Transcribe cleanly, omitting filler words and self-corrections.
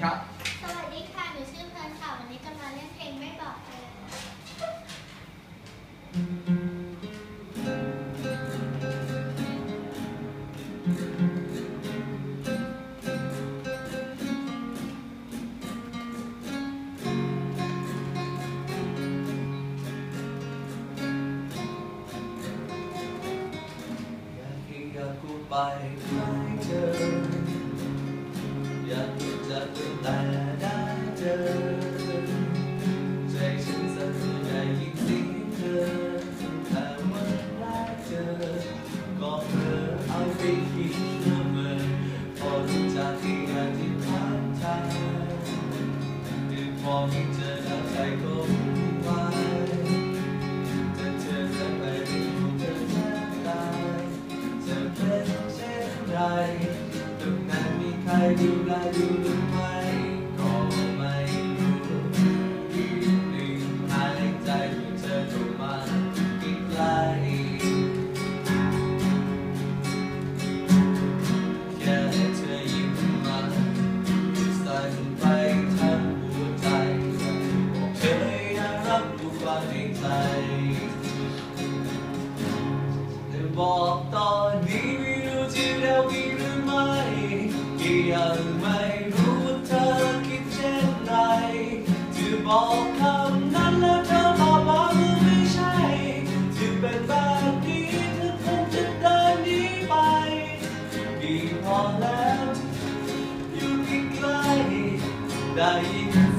ครับสวัสดีค่ะหนูชื่อเพลินค่ะวันนี้จะมาเล่นเพลงไม่บอกเลยอยากกูไปไม่เจออยากจะเป็นแต่ได้เจอใจฉันสั่นได้ยินเสียงเธอแต่เมื่อแรกเจอก็เผลอเอาไปคิดเมื่อเมื่อพอรู้จักที่อธิษฐานใจพอไม่เจอแล้วใจก็วุ่นวายจะเจอจะไปไม่รู้เธอจะตายจะเป็นเช่นไรตรงนั้นมีใครดูแลอยู่หรือไม่ก็ไม่รู้อีกหนึ่งหายใจเมื่อเธอตรงมาใกล้แค่เธอยิ้มมาสั่นไปทั้งหัวใจบอกเธอน่ารักผู้ฟังในใจแต่บอกตอนนี้ไม่รู้ที่เรามีหรือไม่ที่ยังไม่รู้ว่าเธอคิดเช่นไรที่บอกคำนั้นแล้วเธอตอบมาว่าไม่ใช่ที่เป็นแบบนี้เธอคงจะเดินหนีไปดีพอแล้วอยู่ใกล้ๆได้ยิน